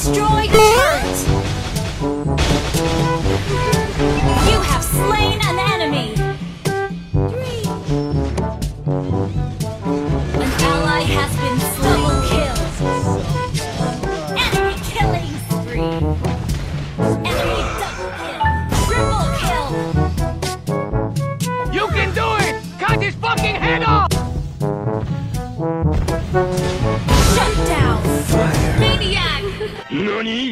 Destroy the turret! You have slain an enemy! An ally has been double killed! Enemy killing spree! Enemy double kill! Triple kill! You can do it! Cut his fucking head off! Shut down! Fire. Maniac! NANI?!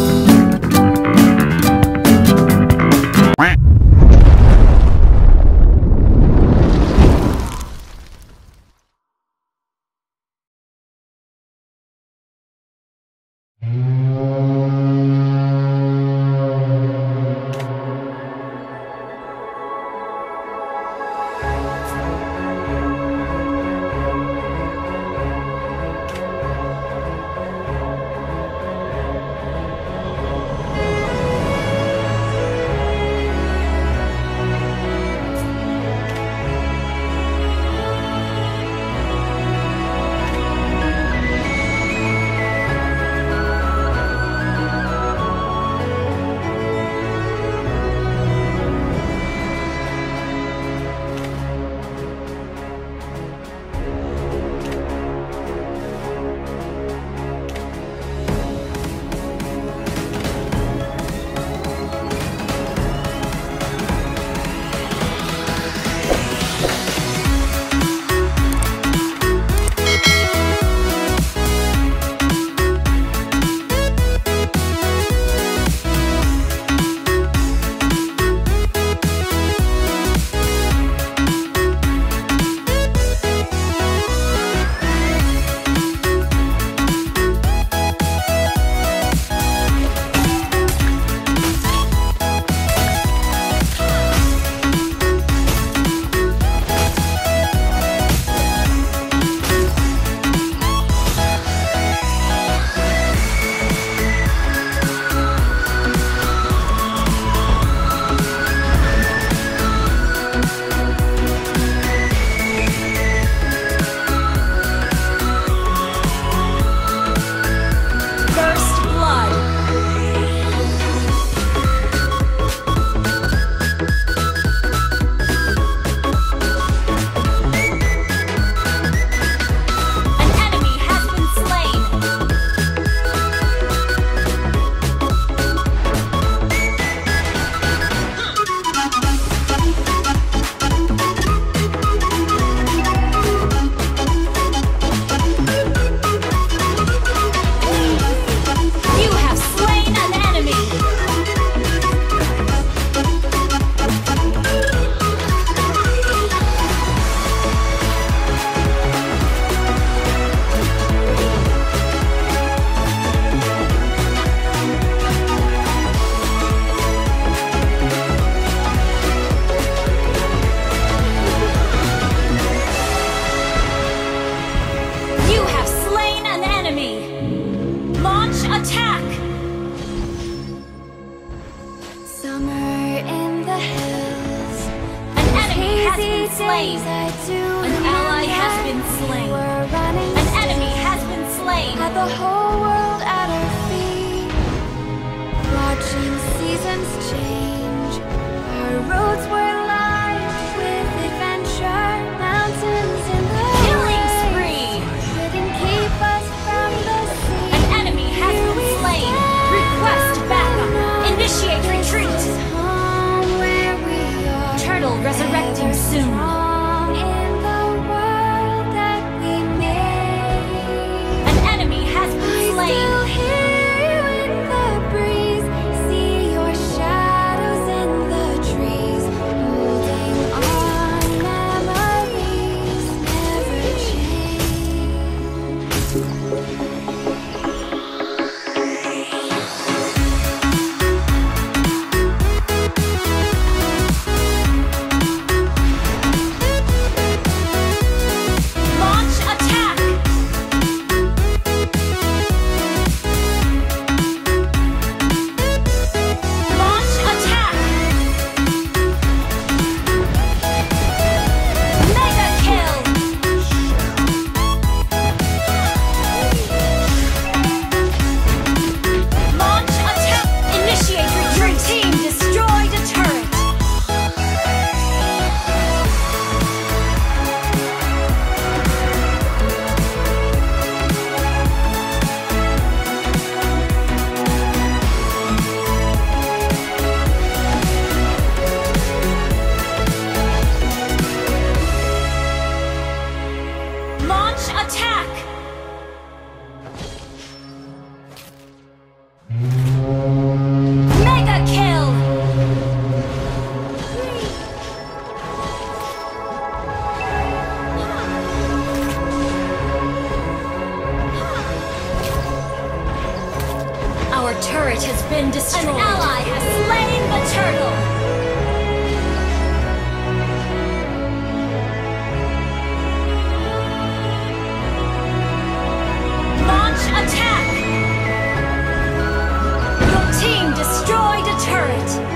slain. An ally has been slain. An enemy has been slain. Had the whole world at our feet, watching seasons change. Our roads were lined with adventure, mountains in the Killing way. spree. Couldn't keep us from the sea. An enemy has been slain. Request backup. Initiate retreat. Home where we are. Turtle resurrecting soon. Strong in the world that we made. An enemy has been slain. Still hear you in the breeze. See your shadows in the trees. Your turret has been destroyed. An ally has slain the turtle. Launch attack. Your team destroyed a turret.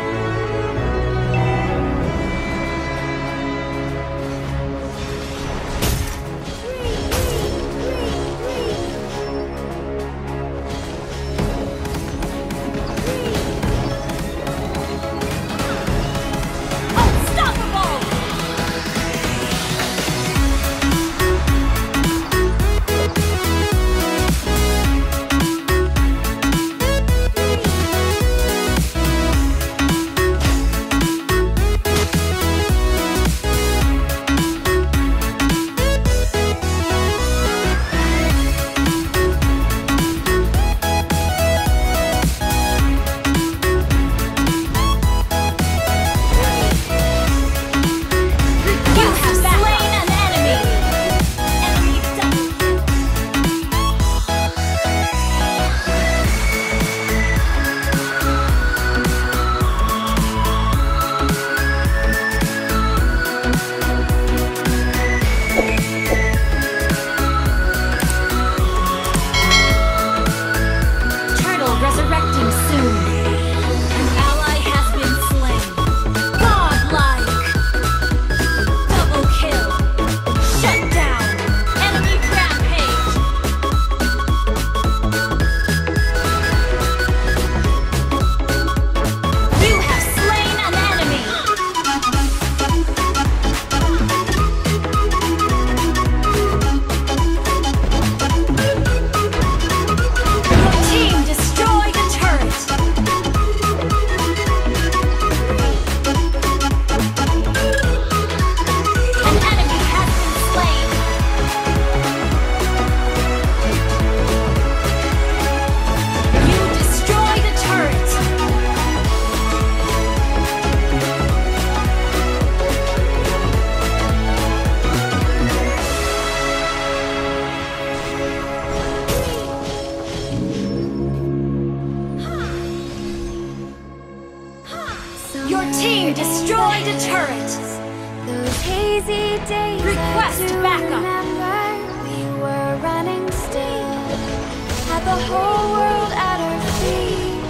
Your team destroyed a turret. Those hazy days Request I do backup. remember. We were running still, had the whole world at our feet,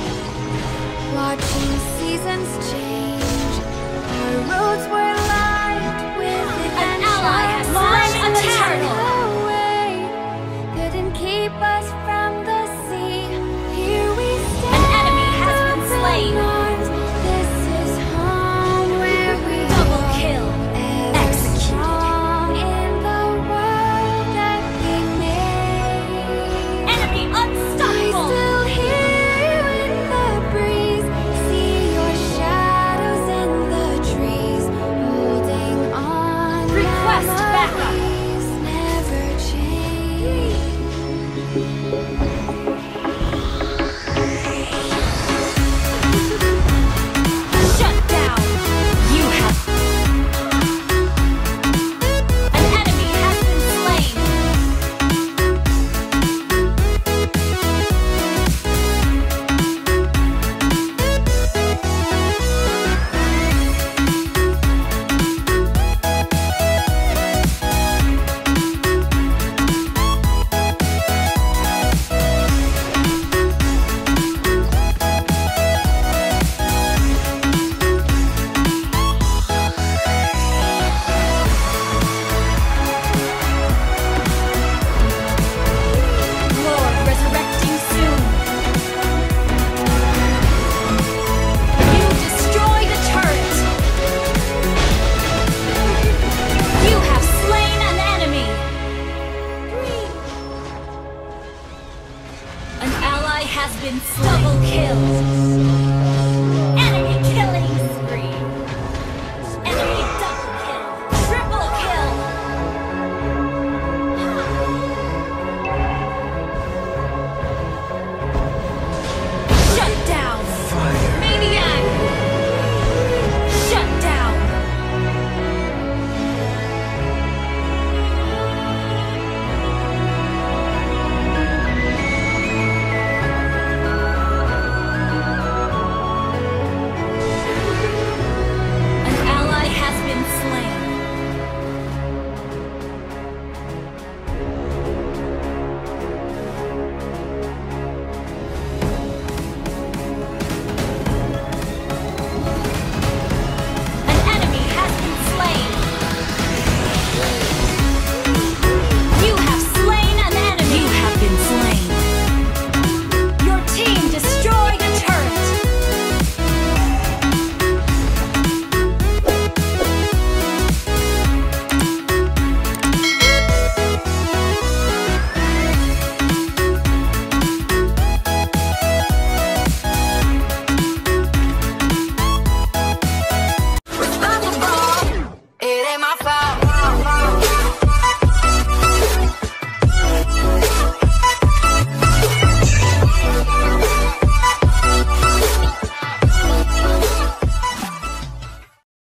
watching seasons change. Our roads were lined with adventure. An ally has slain a turtle. Away, couldn't keep us from the sea. Here we stand. An enemy has been slain. Arms. This is home where we Double kill. Executed. strong in the world that we made. Enemy I unstoppable. still hear you in the breeze, see your shadows in the trees, holding on. Request backup. Memories never change. Shut down. You have. An enemy has been slain. Lord resurrecting soon. You destroyed a turret. You have slain an enemy. An ally has been slain. Double kill.